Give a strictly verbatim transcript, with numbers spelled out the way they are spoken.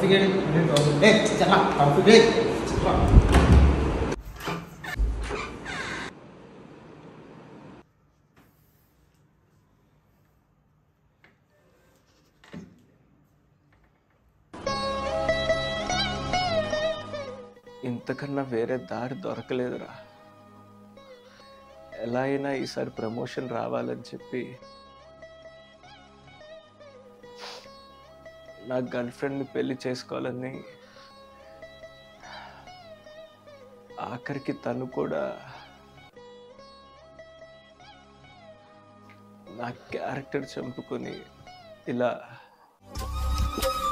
taufik ini eh cepat taufik deh cepat. ఇంతకన్నా వేరే దారి దొరకలేదురా. ఎలా అయినా ఈసారి ప్రమోషన్ రావాలని చెప్పి నా గర్ల్ ఫ్రెండ్ని పెళ్లి చేసుకోవాలని, ఆఖరికి తను కూడా నా క్యారెక్టర్ చంపుకొని ఇలా